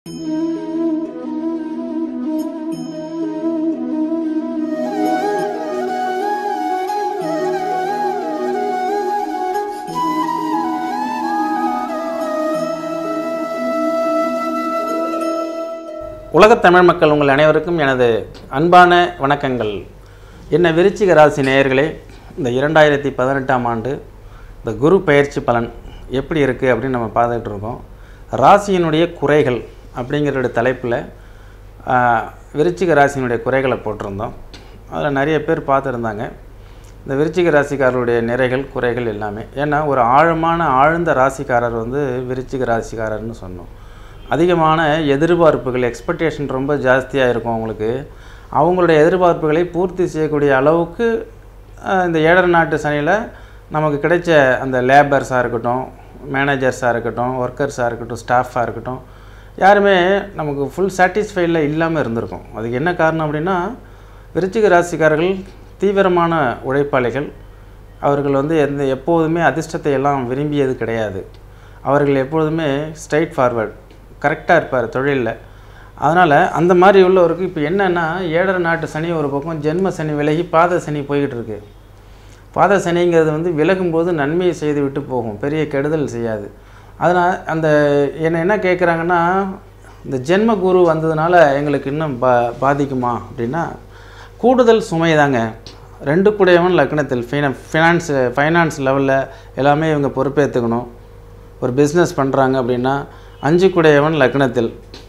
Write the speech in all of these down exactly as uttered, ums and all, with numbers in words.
உலகத் தமிழ் மக்கள் உங்கள் அனைவருக்கும் எனது அன்பான வணக்கங்கள். என்ன விருச்சிக ராசி நேயர்களே, இந்த இரண்டாயிரத்தி பதினெட்டாம் ஆண்டு இந்த குரு பயிற்சி பலன் எப்படி இருக்குது அப்படின்னு நம்ம பார்த்துக்கிட்டு இருக்கோம். ராசியினுடைய குறைகள் அப்படிங்கிற தலைப்பில் விருச்சிக ராசியினுடைய குறைகளை போட்டிருந்தோம். அதில் நிறைய பேர் பார்த்துருந்தாங்க இந்த விருச்சிக ராசிக்காரருடைய நிறைகள் குறைகள் எல்லாமே. ஏன்னா ஒரு ஆழமான ஆழ்ந்த ராசிக்காரர் வந்து விருச்சிக ராசிக்காரர்னு சொன்னோம். அதிகமான எதிர்பார்ப்புகள், எக்ஸ்பெக்டேஷன் ரொம்ப ஜாஸ்தியாக இருக்கும் அவங்களுக்கு. அவங்களுடைய எதிர்பார்ப்புகளை பூர்த்தி செய்யக்கூடிய அளவுக்கு இந்த ஏழரை நாட்டு சனியில் நமக்கு கிடைச்ச அந்த லேபர்ஸாக இருக்கட்டும், மேனேஜர்ஸாக இருக்கட்டும், ஒர்க்கர்ஸாக இருக்கட்டும், ஸ்டாஃபாக இருக்கட்டும், யாருமே நமக்கு ஃபுல் சாட்டிஸ்ஃபைடில் இல்லாமல் இருந்திருக்கும். அதுக்கு என்ன காரணம் அப்படின்னா, விருச்சிக ராசிக்காரர்கள் தீவிரமான உழைப்பாளிகள். அவர்கள் வந்து எந்த எப்போதுமே அதிர்ஷ்டத்தை எல்லாம் விரும்பியது கிடையாது. அவர்கள் எப்பொழுதுமே ஸ்ட்ரைட் ஃபார்வர்ட், கரெக்டாக இருப்பார் தொழிலில். அதனால் அந்த மாதிரி உள்ளவருக்கு இப்போ என்னென்னா, ஏழரை நாட்டு சனி ஒரு பக்கம், ஜென்ம சனி விலகி பாத சனி போய்கிட்டு இருக்கு. பாத சனிங்கிறது வந்து விலகும்போது நன்மையை செய்து விட்டு போகும், பெரிய கெடுதல் செய்யாது. அதனால் அந்த என்ன என்ன கேட்குறாங்கன்னா, இந்த ஜென்ம குரு வந்ததுனால எங்களுக்கு இன்னும் பா பாதிக்குமா அப்படின்னா, கூடுதல் சுமை தாங்க. ரெண்டு கூடையவன் லக்னத்தில் ஃபினா ஃபினான்ஸ் ஃபைனான்ஸ் லெவலில் எல்லாமே இவங்க பொறுப்பேற்றுக்கணும். ஒரு பிஸ்னஸ் பண்ணுறாங்க அப்படின்னா அஞ்சு கூடையவன் லக்னத்தில்,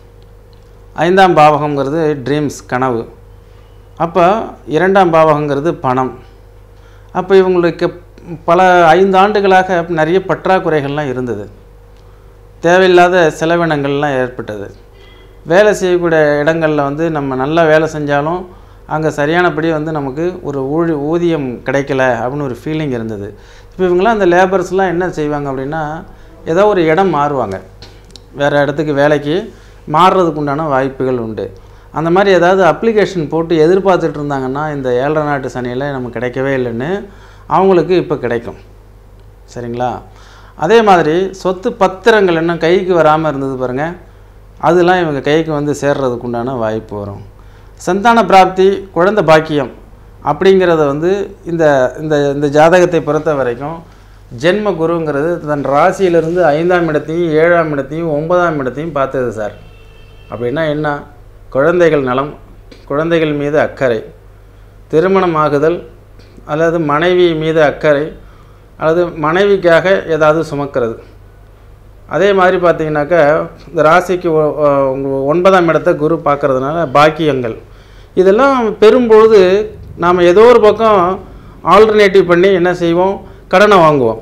ஐந்தாம் பாவகங்கிறது ட்ரீம்ஸ், கனவு. அப்போ இரண்டாம் பாவகங்கிறது பணம். அப்போ இவங்களுக்கு பல ஐந்து ஆண்டுகளாக நிறைய பற்றாக்குறைகள்லாம் இருந்தது. தேவையில்லாத செலவினங்கள்லாம் ஏற்பட்டது. வேலை செய்யக்கூடிய இடங்களில் வந்து நம்ம நல்லா வேலை செஞ்சாலும் அங்கே சரியானபடி வந்து நமக்கு ஒரு ஊழி ஊதியம் கிடைக்கல அப்படின்னு ஒரு ஃபீலிங் இருந்தது. இப்போ இவங்களாம் அந்த லேபர்ஸ்லாம் என்ன செய்வாங்க அப்படின்னா, ஏதோ ஒரு இடம் மாறுவாங்க, வேறு இடத்துக்கு வேலைக்கு மாறுறதுக்கு உண்டான வாய்ப்புகள் உண்டு. அந்த மாதிரி ஏதாவது அப்ளிகேஷன் போட்டு எதிர்பார்த்துட்டு இருந்தாங்கன்னா, இந்த ஏழரை நாட்டு சனியில் நமக்கு கிடைக்கவே இல்லைன்னு அவங்களுக்கு இப்போ கிடைக்கும். சரிங்களா? அதே மாதிரி சொத்து பத்திரங்கள் இன்னும் கைக்கு வராமல் இருந்தது பாருங்கள், அதெல்லாம் இவங்க கைக்கு வந்து சேர்றதுக்கு உண்டான வாய்ப்பு வரும். சந்தான பிராப்தி, குழந்தை பாக்கியம் அப்படிங்கிறத வந்து இந்த இந்த ஜாதகத்தை பொறுத்த வரைக்கும் ஜென்ம குருங்கிறது தன் ராசியிலிருந்து ஐந்தாம் இடத்தையும் ஏழாம் இடத்தையும் ஒன்பதாம் இடத்தையும் பார்த்தது சார். அப்படின்னா என்ன? குழந்தைகள் நலம், குழந்தைகள் மீது அக்கறை, திருமணம் ஆகுதல், அல்லது மனைவி மீது அக்கறை, அல்லது மனைவிக்காக ஏதாவது சுமக்கிறது. அதே மாதிரி பார்த்திங்கனாக்கா இந்த ராசிக்கு ஒன்பதாம் இடத்தை குரு பார்க்குறதுனால பாக்கியங்கள் இதெல்லாம் பெறும்பொழுது நாம் ஏதோ ஒரு பக்கம் ஆல்டர்னேட்டிவ் பண்ணி என்ன செய்வோம், கடனை வாங்குவோம்.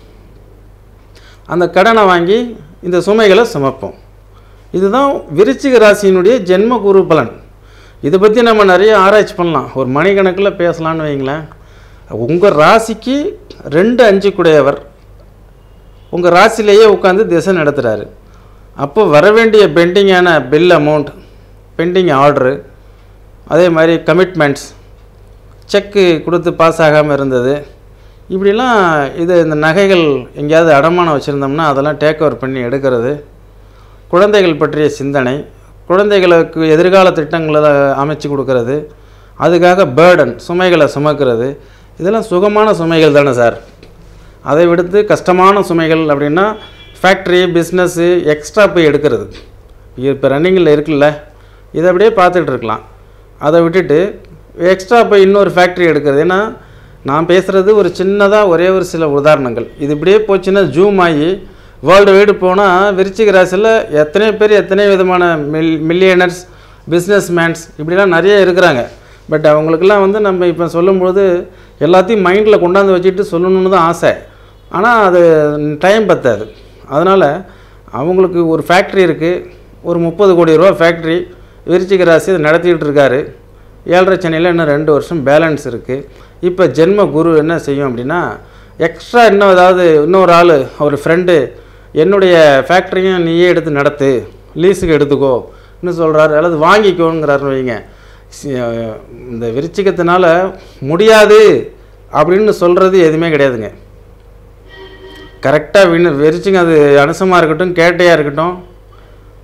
அந்த கடனை வாங்கி இந்த சுமைகளை சுமப்போம். இதுதான் விருச்சிக ராசியினுடைய ஜென்ம குரு பலன். இதை பற்றி நம்ம நிறைய ஆராய்ச்சி பண்ணலாம், ஒரு மணிக்கணக்கில் பேசலான்னு வைங்களேன். உங்கள் ராசிக்கு ரெண்டு அஞ்சு கூடையவர் உங்கள் ராசிலேயே உட்காந்து திசை நடத்துகிறாரு. அப்போ வர வேண்டிய பெண்டிங்கான பில் அமௌண்ட், பெண்டிங் ஆர்டரு, அதே மாதிரி கமிட்மெண்ட்ஸ், செக்கு கொடுத்து பாஸ் ஆகாமல் இருந்தது, இப்படிலாம் இது இந்த நகைகள் எங்கேயாவது அடமானம் வச்சுருந்தோம்னா அதெல்லாம் டேக் ஓவர் பண்ணி எடுக்கிறது, குழந்தைகள் பற்றிய சிந்தனை, குழந்தைகளுக்கு எதிர்கால திட்டங்களை அமைச்சு கொடுக்கறது, அதுக்காக பேர்டன் சுமைகளை சுமக்கிறது, இதெல்லாம் சுகமான சுமைகள் தானே சார். அதை விடுத்து கஷ்டமான சுமைகள் அப்படின்னா ஃபேக்ட்ரி, பிஸ்னஸ்ஸு, எக்ஸ்ட்ரா போய் எடுக்கிறது. இப்போ ரன்னிங்கில் இருக்குல்ல, இதை அப்படியே பார்த்துட்டு இருக்கலாம். அதை விட்டுட்டு எக்ஸ்ட்ரா போய் இன்னொரு ஃபேக்ட்ரி எடுக்கிறது. ஏன்னா நான் பேசுகிறது ஒரு சின்னதாக ஒரே ஒரு சில உதாரணங்கள். இது இப்படியே போச்சுன்னா ஜூம் ஆகி வேர்ல்டு வைடு போனால் விருச்சிக ராசியில் எத்தனை பேர் எத்தனை விதமான மில் மில்லியனர்ஸ் பிஸ்னஸ் மேன்ஸ் இப்படிலாம் நிறைய இருக்கிறாங்க. பட் அவங்களுக்கெல்லாம் வந்து நம்ம இப்போ சொல்லும்போது எல்லாத்தையும் மைண்டில் கொண்டாந்து வச்சுட்டு சொல்லணுன்னு தான் ஆசை. ஆனால் அது டைம் பத்தாது. அதனால் அவங்களுக்கு ஒரு ஃபேக்ட்ரி இருக்குது, ஒரு முப்பது கோடி ரூபா ஃபேக்ட்ரி விருச்சிக ராசி அதை நடத்திக்கிட்டு இருக்காரு. ஏழரை சனியில் இன்னும் ரெண்டு வருஷம் பேலன்ஸ் இருக்குது. இப்போ ஜென்ம குரு என்ன செய்யும் அப்படின்னா, எக்ஸ்ட்ரா இன்னும் ஏதாவது இன்னொரு ஆள் ஒரு ஃப்ரெண்டு என்னுடைய ஃபேக்ட்ரியும் நீயே எடுத்து நடத்து, லீஸுக்கு எடுத்துக்கோ இன்னும் சொல்கிறாரு, அல்லது வாங்கிக்கோங்கிறாருன்னு வைங்க. இந்த விருச்சிகத்தினால முடியாது அப்படின்னு சொல்கிறது எதுவுமே கிடையாதுங்க. கரெக்டாக வின்னு விரிச்சிங்க, அது அனுசமாக இருக்கட்டும் கேட்டையாக இருக்கட்டும்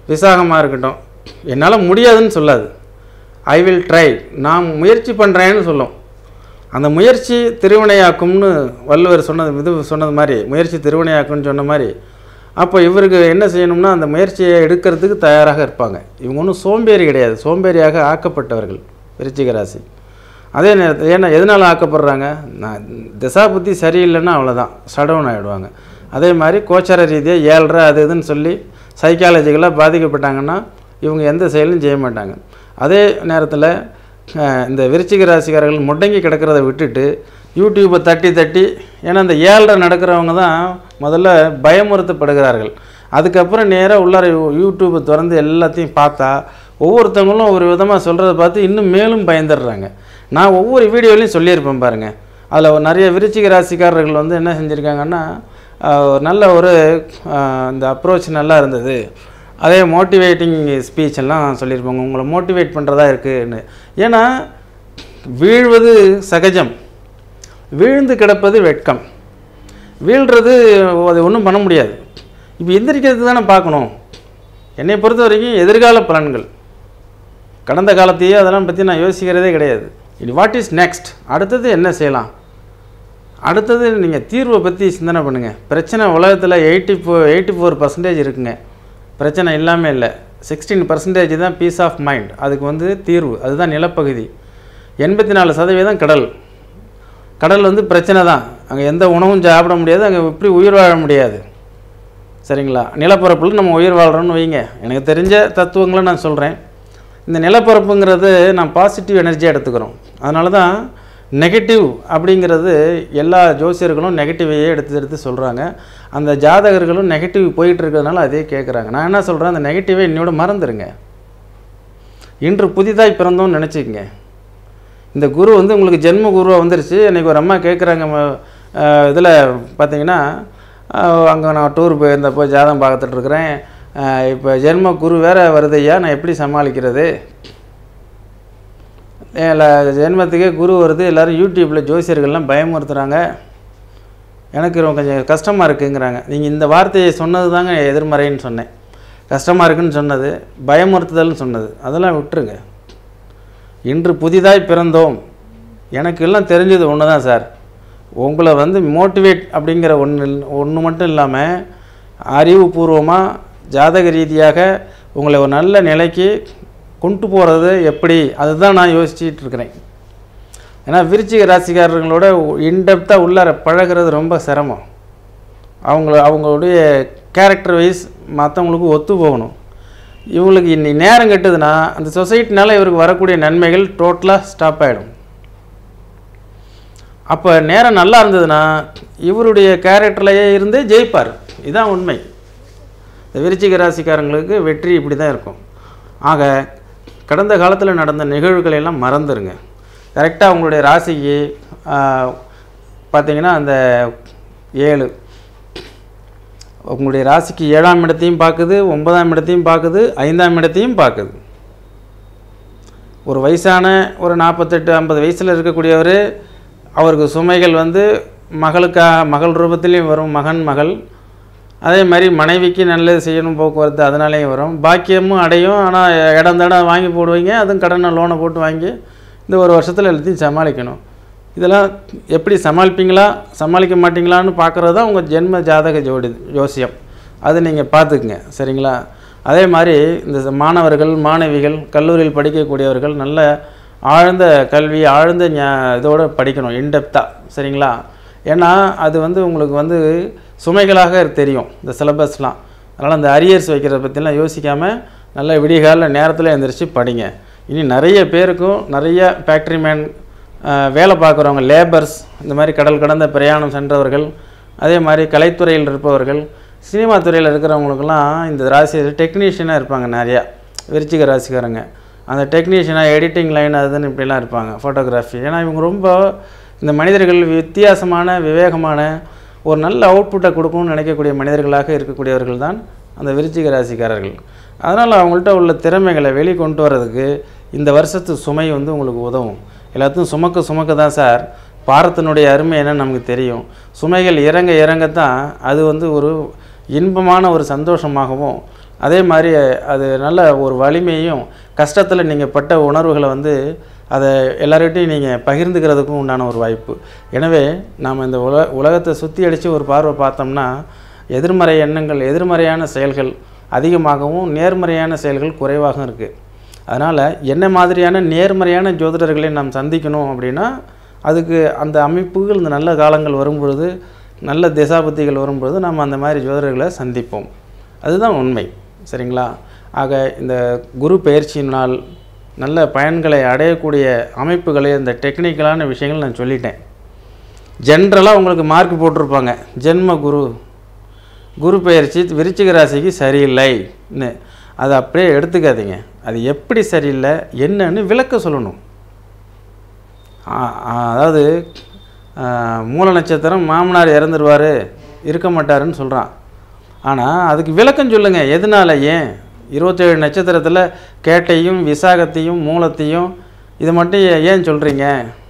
விசாகமாக இருக்கட்டும், என்னால் முடியாதுன்னு சொல்லாது. ஐ வில் ட்ரை, நான் முயற்சி பண்ணுறேன்னு சொல்லும். அந்த முயற்சி திருவினையாக்கும்னு வள்ளுவர் சொன்னது இது சொன்னது மாதிரி, முயற்சி திருவினையாக்கும்னு சொன்ன மாதிரி. அப்போ இவருக்கு என்ன செய்யணும்னா அந்த முயற்சியை எடுக்கிறதுக்கு தயாராக இருப்பாங்க. இவங்க ஒன்றும் சோம்பேறி கிடையாது, சோம்பேறியாக ஆக்கப்பட்டவர்கள் விருச்சிக ராசி. அதே நேரத்தில் ஏன்னா எதனால் ஆக்கப்படுறாங்க, நான் திசா புத்தி சரியில்லைன்னா அவ்வளோதான், ஷடவுன் ஆகிடுவாங்க. அதே மாதிரி கோச்சார ரீதியாக ஏழ்ரை அது இதுன்னு சொல்லி சைக்காலஜிக்கலாக பாதிக்கப்பட்டாங்கன்னா இவங்க எந்த செயலும் செய்ய மாட்டாங்க. அதே நேரத்தில் இந்த விருச்சிக ராசிக்காரர்கள் முடங்கி கிடக்கிறத விட்டுட்டு யூடியூப்பை தட்டி தட்டி, ஏன்னா இந்த ஏழ்ரை நடக்கிறவங்க தான் முதல்ல பயமுறுத்தப்படுகிறார்கள். அதுக்கப்புறம் நேராக உள்ளார யூடியூப்பை திறந்து எல்லாத்தையும் பார்த்தா ஒவ்வொருத்தவங்களும் ஒரு விதமாக சொல்கிறத பார்த்து இன்னும் மேலும் பயந்துடுறாங்க. நான் ஒவ்வொரு வீடியோலையும் சொல்லியிருப்பேன் பாருங்கள். அதில் நிறைய விருச்சிக ராசிக்காரர்கள் வந்து என்ன செஞ்சுருக்காங்கன்னா, நல்ல ஒரு இந்த அப்ரோச் நல்லா இருந்தது, அதே மோட்டிவேட்டிங் ஸ்பீச் எல்லாம் சொல்லியிருப்பாங்க, உங்களை மோட்டிவேட் பண்ணுறதா இருக்குன்னு. ஏன்னா வீழ்வது சகஜம், வீழ்ந்து கிடப்பது வெட்கம். வீழ்கிறது அது ஒன்றும் பண்ண முடியாது. இப்போ எந்திரிக்கிறது தானே பார்க்கணும். என்னை பொறுத்த வரைக்கும் எதிர்கால பலன்கள், கடந்த காலத்தையே அதெல்லாம் பற்றி நான் யோசிக்கிறதே கிடையாது. இது வாட் இஸ் நெக்ஸ்ட், அடுத்தது என்ன செய்யலாம், அடுத்தது நீங்கள் தீர்வை பற்றி சிந்தனை பண்ணுங்கள். பிரச்சனை உலகத்தில் eighty four eighty four percentage இருக்குங்க, பிரச்சனை இல்லாமல் இல்லை. சிக்ஸ்டீன் பர்சன்டேஜ் தான் பீஸ் ஆஃப் மைண்ட், அதுக்கு வந்து தீர்வு, அதுதான் நிலப்பகுதி. எண்பத்தி நாலு சதவீதம் கடல். கடல் வந்து பிரச்சனை தான், அங்கே எந்த உணவும் சாப்பிட முடியாது, அங்கே எப்படி உயிர் வாழ முடியாது. சரிங்களா, நிலப்பரப்பில் நம்ம உயிர் வாழ்கிறோன்னு வைங்க. எனக்கு தெரிஞ்ச தத்துவங்களை நான் சொல்கிறேன். இந்த நிலப்பரப்புங்கிறது நான் பாசிட்டிவ் எனர்ஜியாக எடுத்துக்கிறோம். அதனால தான் நெகட்டிவ் அப்படிங்கிறது எல்லா ஜோசியர்களும் நெகட்டிவையே எடுத்து எடுத்து சொல்கிறாங்க. அந்த ஜாதகர்களும் நெகட்டிவ் போயிட்டு இருக்கிறதுனால அதே கேட்குறாங்க. நான் என்ன சொல்கிறேன், அந்த நெகட்டிவை இன்னோட மறந்துடுங்க. இன்று புதிதாய் பிறந்தோன்னு நினச்சிக்கங்க. இந்த குரு வந்து உங்களுக்கு ஜென்ம குருவாக வந்துருச்சு. இன்றைக்கி ஒரு அம்மா கேட்குறாங்க, இதில் பார்த்தீங்கன்னா அங்கே நான் டூர் போயிருந்தப்போ ஜாதகம் பார்த்துட்ருக்குறேன், இப்போ ஜென்ம குரு வேறு வருதையா, நான் எப்படி சமாளிக்கிறது, இல்லை ஜென்மத்துக்கே குரு வருது, எல்லோரும் யூடியூப்பில் ஜோசியர்கள்லாம் பயமுறுத்துகிறாங்க, எனக்கு ரொம்ப கொஞ்சம் கஷ்டமாக இருக்குங்கிறாங்க. நீங்கள் இந்த வார்த்தையை சொன்னது தாங்க எதிர்மறைன்னு சொன்னேன். கஷ்டமாக இருக்குன்னு சொன்னது, பயமுறுத்துதல்னு சொன்னது, அதெல்லாம் விட்டுருங்க. இன்று புதிதாய் பிறந்தோம், எனக்கு எல்லாம் தெரிஞ்சது ஒன்று தான் சார். உங்களை வந்து மோட்டிவேட் அப்படிங்கிற ஒன்று ஒன்று மட்டும் இல்லாமல் அறிவுபூர்வமாக ஜாதக ரீதியாக உங்களை ஒரு நல்ல நிலைக்கு கொண்டு போகிறது எப்படி, அதுதான் நான் யோசிச்சுட்டு இருக்கிறேன். ஏன்னா விருச்சிக ராசிக்காரர்களோட இன்டெப்த்தாக உள்ளார பழகிறது ரொம்ப சிரமம். அவங்கள அவங்களுடைய கேரக்டர் வைஸ் மற்றவங்களுக்கு ஒத்து போகணும். இவங்களுக்கு இன்னி நேரம் கெட்டுதுன்னா அந்த சொசைட்டினால இவருக்கு வரக்கூடிய நன்மைகள் டோட்டலாக ஸ்டாப் ஆகிடும். அப்போ நேரம் நல்லா இருந்ததுன்னா இவருடைய கேரக்டர்லையே இருந்தே ஜெயிப்பார். இதுதான் உண்மை. இந்த விருச்சிக ராசிக்காரங்களுக்கு வெற்றி இப்படி தான் இருக்கும். ஆக கடந்த காலத்தில் நடந்த நிகழ்வுகளெல்லாம் மறந்துடுங்க. கரெக்டாக உங்களுடைய ராசிக்கு பார்த்திங்கன்னா அந்த ஏழு உங்களுடைய ராசிக்கு ஏழாம் இடத்தையும் பார்க்குது, ஒன்பதாம் இடத்தையும் பார்க்குது, ஐந்தாம் இடத்தையும் பார்க்குது. ஒரு வயசான ஒரு நாற்பத்தெட்டு ஐம்பது வயசில் இருக்கக்கூடியவர், அவருக்கு சுமைகள் வந்து மகளுக்கா மகள் ரூபத்திலையும் வரும், மகன் மகள். அதே மாதிரி மனைவிக்கு நல்லது செய்யணும், போக்குவரத்து அதனாலேயும் வரும். பாக்கியமும் அடையும். ஆனால் இடம் தடம் வாங்கி போடுவீங்க, அதுவும் கடனை லோனை போட்டு வாங்கி இந்த ஒரு வருஷத்தில் எல்லாத்தையும் சமாளிக்கணும். இதெல்லாம் எப்படி சமாளிப்பீங்களா சமாளிக்க மாட்டிங்களான்னு பார்க்குறது தான் உங்கள் ஜென்ம ஜாதக ஜோடி ஜோசியம். அது நீங்கள் பார்த்துக்குங்க, சரிங்களா. அதே மாதிரி இந்த மாணவர்கள் மாணவிகள் கல்லூரியில் படிக்கக்கூடியவர்கள் நல்ல ஆழ்ந்த கல்வி ஆழ்ந்த இதோடு படிக்கணும், இன்டெப்த்தாக, சரிங்களா. ஏன்னா அது வந்து உங்களுக்கு வந்து சுமைகளாக தெரியும் இந்த சிலபஸ்லாம். அதனால் அந்த அரியர்ஸ் வைக்கிறத பற்றிலாம் யோசிக்காமல் நல்ல விடிகாலில் நேரத்தில் எழுந்திரிச்சு படிங்க. இனி நிறைய பேருக்கும் நிறைய ஃபேக்ட்ரி மேன் வேலை பார்க்குறவங்க, லேபர்ஸ், இந்த மாதிரி கடல் கடந்த பிரயாணம் சென்றவர்கள், அதே மாதிரி கலைத்துறையில் இருப்பவர்கள், சினிமா துறையில் இருக்கிறவங்களுக்கெல்லாம் இந்த ராசி டெக்னீஷியனாக இருப்பாங்க நிறையா விருச்சிக ராசிக்காரங்க. அந்த டெக்னீஷியனாக எடிட்டிங் லைன் அதுன்னு இப்படிலாம் இருப்பாங்க, ஃபோட்டோகிராஃபி. ஏன்னா இவங்க ரொம்ப இந்த மனிதர்கள் வித்தியாசமான விவேகமான ஒரு நல்ல அவுட்புட்டை கொடுக்கணும்னு நினைக்கக்கூடிய மனிதர்களாக இருக்கக்கூடியவர்கள் தான் அந்த விருச்சிக ராசிக்காரர்கள். அதனால் அவங்கள்ட்ட உள்ள திறமைகளை வெளிக்கொண்டு வர்றதுக்கு இந்த வருஷத்து சுமை வந்து உங்களுக்கு உதவும். எல்லாத்தையும் சுமக்க சுமக்க தான் சார் பாரத்தினுடைய அருமை என்னன்னு நமக்கு தெரியும். சுமைகள் இறங்க இறங்கத்தான் அது வந்து ஒரு இன்பமான ஒரு சந்தோஷமாகவும் அதே மாதிரி அது நல்ல ஒரு வலிமையும், கஷ்டத்தில் நீங்கள் பட்ட உணர்வுகளை வந்து அதை எல்லார்கிட்டையும் நீங்கள் பகிர்ந்துக்கிறதுக்கும் உண்டான ஒரு வாய்ப்பு. எனவே நாம் இந்த உல உலகத்தை சுற்றி அடித்து ஒரு பார்வை பார்த்தோம்னா எதிர்மறை எண்ணங்கள், எதிர்மறையான செயல்கள் அதிகமாகவும் நேர்மறையான செயல்கள் குறைவாகவும் இருக்குது. அதனால் என்ன மாதிரியான நேர்மறையான ஜோதிடர்களை நாம் சந்திக்கணும் அப்படின்னா அதுக்கு அந்த அமைப்புகள் இந்த நல்ல காலங்கள் வரும்பொழுது, நல்ல திசாபுத்திகள் வரும்பொழுது நம்ம அந்த மாதிரி ஜோதிடர்களை சந்திப்போம். அதுதான் உண்மை. சரிங்களா? ஆக இந்த குரு பயிற்சியினால் நல்ல பயன்களை அடையக்கூடிய அமைப்புகளை, இந்த டெக்னிக்கலான விஷயங்கள் நான் சொல்லிட்டேன். ஜென்ரலாக உங்களுக்கு மார்க் போட்டிருப்பாங்க, ஜென்ம குரு குரு பயிற்சி விருச்சிக ராசிக்கு சரியில்லைன்னு. அதை அப்படியே எடுத்துக்காதீங்க. அது எப்படி சரியில்லை என்னன்னு விளக்க சொல்லணும். அதாவது மூல நட்சத்திரம் மாமனார் இறந்துருவார், இருக்க மாட்டாருன்னு சொல்கிறான். ஆனால் அதுக்கு விளக்கம் சொல்லுங்கள். எதனால், ஏன் இருபத்தேழு நட்சத்திரத்தில் கேட்டையும் விசாகத்தையும் மூலத்தையும் இதை மட்டும் ஏன் சொல்கிறீங்க?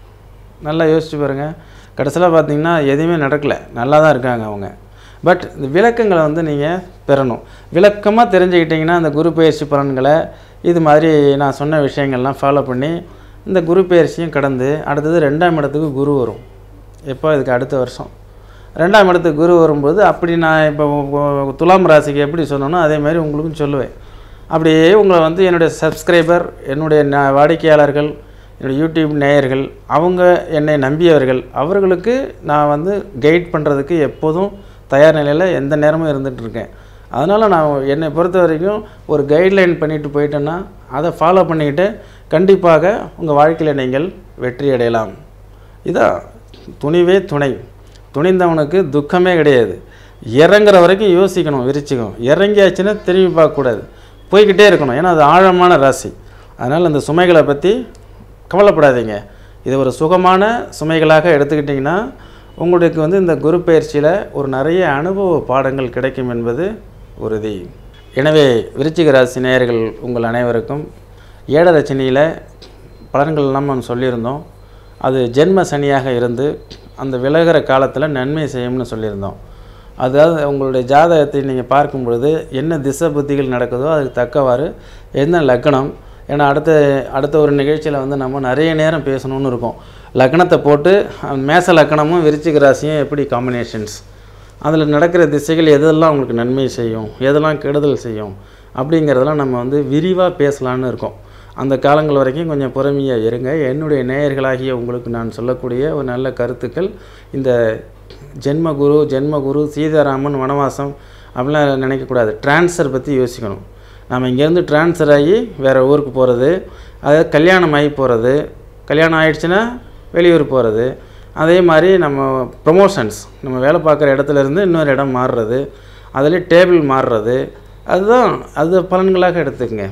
நல்லா யோசிச்சு பாருங்கள். கடைசியில் பார்த்தீங்கன்னா எதுவுமே நடக்கலை, நல்லா தான் இருக்காங்க அவங்க. பட் இந்த விளக்கங்களை வந்து நீங்கள் பெறணும். விளக்கமாக தெரிஞ்சுக்கிட்டிங்கன்னா அந்த குரு பயிற்சி பலன்களை இது மாதிரி நான் சொன்ன விஷயங்கள்லாம் ஃபாலோ பண்ணி இந்த குரு பயிற்சியும் கடந்து அடுத்தது ரெண்டாம் இடத்துக்கு குரு வரும். எப்போ? இதுக்கு அடுத்த வருஷம் ரெண்டாம் இடத்துக்கு குரு வரும்போது அப்படி நான் இப்போ துலாம் ராசிக்கு எப்படி சொன்னோன்னோ அதே மாதிரி உங்களுக்கும் சொல்லுவேன். அப்படியே உங்களை வந்து என்னுடைய சப்ஸ்கிரைபர், என்னுடைய வாடிக்கையாளர்கள், என்னுடைய யூடியூப் நேயர்கள், அவங்க என்னை நம்பியவர்கள், அவர்களுக்கு நான் வந்து கைட் பண்ணுறதுக்கு எப்போதும் தயார் நிலையில் எந்த நேரமும் இருந்துகிட்ருக்கேன். அதனால் நான் என்னை பொறுத்த வரைக்கும் ஒரு கைட்லைன் பண்ணிவிட்டு போயிட்டேன்னா அதை ஃபாலோ பண்ணிக்கிட்டு கண்டிப்பாக உங்கள் வாழ்க்கையில் நீங்கள் வெற்றி அடையலாம். இதான் துணிவே துணை. துணிந்தவனுக்கு துக்கமே கிடையாது. இறங்குற வரைக்கும் யோசிக்கணும். விரிச்சிக்கணும். இறங்கியாச்சுன்னா திரும்பி பார்க்கக்கூடாது, போய்கிட்டே இருக்கணும். ஏன்னா அது ஆழமான ராசி. அதனால் அந்த சுமைகளை பற்றி கவலைப்படாதீங்க. இது ஒரு சுகமான சுமைகளாக எடுத்துக்கிட்டிங்கன்னா உங்களுக்கு வந்து இந்த குரு பயிற்சியில் ஒரு நிறைய அனுபவ பாடங்கள் கிடைக்கும் என்பது உறுதி. எனவே விருச்சிக ராசி நேயர்கள் உங்கள் அனைவருக்கும் ஏழரை சனியில் பலன்கள் எல்லாம் நம்ம சொல்லியிருந்தோம். அது ஜென்ம சனியாக இருந்து அந்த விலகிற காலத்தில் நன்மை செய்யும்னு சொல்லியிருந்தோம். அதாவது உங்களுடைய ஜாதகத்தை நீங்கள் பார்க்கும் பொழுது என்ன திசை புத்திகள் நடக்குதோ அதுக்கு தக்கவாறு என்ன லக்னம். ஏன்னா அடுத்த அடுத்த ஒரு நிகழ்ச்சியில் வந்து நம்ம நிறைய நேரம் பேசணும்னு இருக்கோம். லக்னத்தை போட்டு மேச லக்னமும் விருச்சிக ராசியும் எப்படி காம்பினேஷன்ஸ், அதில் நடக்கிற திசைகள் எதெல்லாம் உங்களுக்கு நன்மை செய்யும், எதெல்லாம் கெடுதல் செய்யும் அப்படிங்கிறதெல்லாம் நம்ம வந்து விரிவாக பேசலான்னு இருக்கோம். அந்த காலங்கள் வரைக்கும் கொஞ்சம் பொறுமையாக இருங்க. என்னுடைய நேயர்களாகிய உங்களுக்கு நான் சொல்லக்கூடிய ஒரு நல்ல கருத்துக்கள், இந்த ஜென்மகுரு ஜென்மகுரு சீதாராமன் வனவாசம் அப்படிலாம் நினைக்கக்கூடாது. ட்ரான்ஸ்ஃபர் பற்றி யோசிக்கணும். நம்ம இங்கேருந்து ட்ரான்ஸ்ஃபர் ஆகி வேறு ஊருக்கு போகிறது, அதாவது கல்யாணம் ஆகி போகிறது, கல்யாணம் ஆகிடுச்சுன்னா வெளியூர் போகிறது, அதே மாதிரி நம்ம ப்ரொமோஷன்ஸ், நம்ம வேலை பார்க்குற இடத்துலேருந்து இன்னொரு இடம் மாறுறது, அதில் டேபிள் மாறுறது, அதுதான் அது பலன்களாக எடுத்துக்கங்க.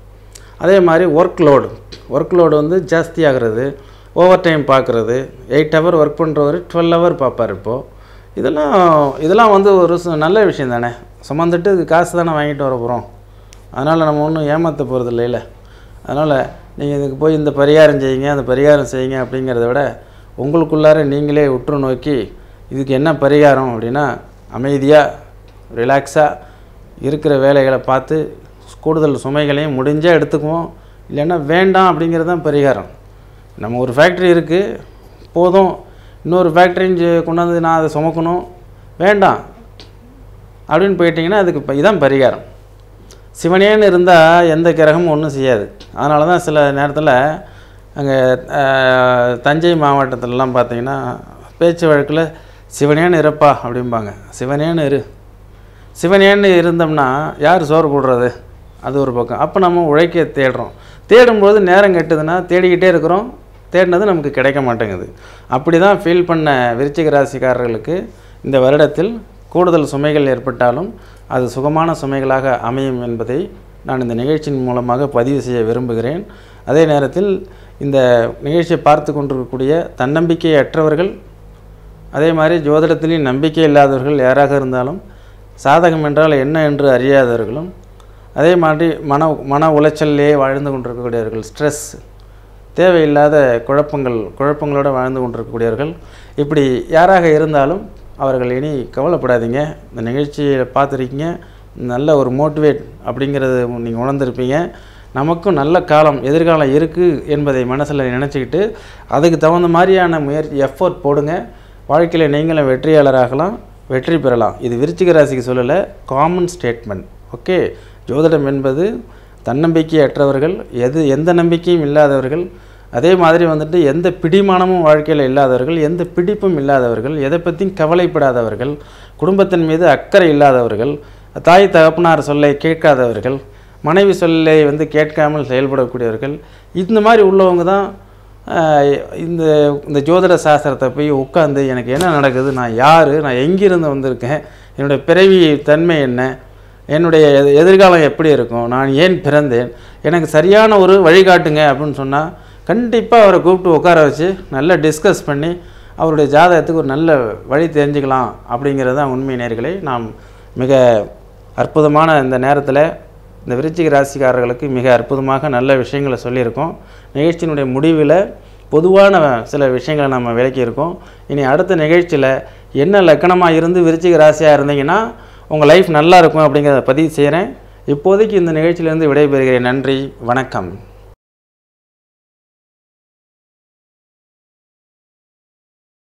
அதே மாதிரி ஒர்க் லோடு ஒர்க் லோடு வந்து ஜாஸ்தி ஆகிறது, ஓவர் டைம் பார்க்குறது, எயிட் ஹவர் ஒர்க் பண்ணுறவர் டுவெல் ஹவர் பார்ப்பார். இப்போது இதெல்லாம் இதெல்லாம் வந்து ஒரு நல்ல விஷயம் தானே. சுமந்துட்டு இது காசு தானே வாங்கிட்டு வர போகிறோம். அதனால் நம்ம ஒன்றும் ஏமாற்ற போகிறது இல்லைல்ல. அதனால் நீங்கள் இதுக்கு போய் இந்த பரிகாரம் செய்யுங்க, அந்த பரிகாரம் செய்யுங்க அப்படிங்கிறத விட உங்களுக்குள்ளார நீங்களே உற்று நோக்கி இதுக்கு என்ன பரிகாரம் அப்படின்னா அமைதியாக ரிலாக்ஸாக இருக்கிற வேலைகளை பார்த்து கூடுதல் சுமைகளையும் முடிஞ்சால் எடுத்துக்குவோம், இல்லைன்னா வேண்டாம் அப்படிங்கிறது தான் பரிகாரம். நம்ம ஒரு ஃபேக்ட்ரி இருக்குது, போதும் இன்னொரு ஃபேக்ட்ரின்னு கொண்டாந்து நான் அதை சுமக்கணும் வேண்டாம் அப்படின்னு போயிட்டிங்கன்னா அதுக்கு இப்போ இதான் பரிகாரம். சிவனேன்னு இருந்தால் எந்த கிரகமும் ஒன்றும் செய்யாது. அதனால தான் சில நேரத்தில் அங்கே தஞ்சை மாவட்டத்திலலாம் பார்த்திங்கன்னா பேச்சு வழக்கில் சிவனேன்னு இருப்பா அப்படிம்பாங்க. சிவனேன்னு இரு, சிவனேன்னு இருந்தோம்னா யார் சோறு போடுறது? அது ஒரு பக்கம். அப்போ நம்ம உழைக்க தேடுறோம். தேடும்போது நேரம் கெட்டுதுன்னா தேடிக்கிட்டே இருக்கிறோம், தேடினது நமக்கு கிடைக்க மாட்டேங்குது. அப்படி தான் ஃபீல் பண்ண விருச்சிக ராசிக்காரர்களுக்கு இந்த வருடத்தில் கூடுதல் சுமைகள் ஏற்பட்டாலும் அது சுகமான சுமைகளாக அமையும் என்பதை நான் இந்த நிகழ்ச்சியின் மூலமாக பதிவு செய்ய விரும்புகிறேன். அதே நேரத்தில் இந்த நிகழ்ச்சியை பார்த்து கொண்டிருக்கக்கூடிய தன்னம்பிக்கையற்றவர்கள், அதே மாதிரி ஜோதிடத்திலையும் நம்பிக்கை இல்லாதவர்கள் யாராக இருந்தாலும், சாதகம் என்றால் என்ன என்று அறியாதவர்களும், அதே மாதிரி மன மன உளைச்சல்லே வாழ்ந்து கொண்டிருக்கக்கூடியவர்கள், ஸ்ட்ரெஸ், தேவையில்லாத குழப்பங்கள் குழப்பங்களோடு வாழ்ந்து கொண்டிருக்கக்கூடியவர்கள், இப்படி யாராக இருந்தாலும் அவர்கள் இனி கவலைப்படாதீங்க. இந்த நிகழ்ச்சியை பார்த்துருக்கீங்க, நல்ல ஒரு மோட்டிவேட் அப்படிங்கிறது நீங்கள் உணர்ந்திருப்பீங்க. நமக்கும் நல்ல காலம் எதிர்காலம் இருக்குது என்பதை மனசில் நினச்சிக்கிட்டு அதுக்கு தகுந்த மாதிரியான முயற்சி எஃபோர்ட் போடுங்க. வாழ்க்கையில் நீங்களும் வெற்றியாளராகலாம், வெற்றி பெறலாம். இது விருச்சிக ராசிக்கு சொல்லலை, காமன் ஸ்டேட்மெண்ட். ஓகே, ஜோதிடம் என்பது தன்னம்பிக்கையற்றவர்கள், எது எந்த நம்பிக்கையும் இல்லாதவர்கள், அதே மாதிரி வந்துட்டு எந்த பிடிமானமும் வாழ்க்கையில் இல்லாதவர்கள், எந்த பிடிப்பும் இல்லாதவர்கள், எதை பற்றியும் கவலைப்படாதவர்கள், குடும்பத்தின் மீது அக்கறை இல்லாதவர்கள், தாய் தகப்பனார் சொல்லை கேட்காதவர்கள், மனைவி சொல்லை வந்து கேட்காமல் செயல்படக்கூடியவர்கள், இந்த மாதிரி உள்ளவங்க தான் இந்த இந்த ஜோதிட சாஸ்திரத்தை போய் உட்காந்து எனக்கு என்ன நடக்குது, நான் யார், நான் எங்கிருந்து வந்திருக்கேன், என்னுடைய பிறவி தன்மை என்ன, என்னுடைய எதிர்காலம் எப்படி இருக்கும், நான் ஏன் பிறந்தேன், எனக்கு சரியான ஒரு வழிகாட்டுங்க அப்படின்னு சொன்னால் கண்டிப்பாக அவரை கூப்பிட்டு உட்கார வச்சு நல்லா டிஸ்கஸ் பண்ணி அவருடைய ஜாதகத்துக்கு ஒரு நல்ல வழி தெரிஞ்சுக்கலாம். அப்படிங்கிறது தான் உண்மை நேயர்களே. நாம் மிக அற்புதமான இந்த நேரத்தில் இந்த விருச்சிக ராசிக்காரர்களுக்கு மிக அற்புதமாக நல்ல விஷயங்களை சொல்லியிருக்கோம். நிகழ்ச்சியினுடைய முடிவில் பொதுவான சில விஷயங்களை நம்ம விளக்கியிருக்கோம். இனி அடுத்த நிகழ்ச்சியில் என்ன லக்கணமாக இருந்து விருச்சிக ராசியாக இருந்தீங்கன்னா உங்கள் லைஃப் நல்லா இருக்கும் அப்படிங்கிறத பதிவு செய்கிறேன். இப்போதைக்கு இந்த நிகழ்ச்சியிலேருந்து விடைபெறுகிறேன். நன்றி, வணக்கம்.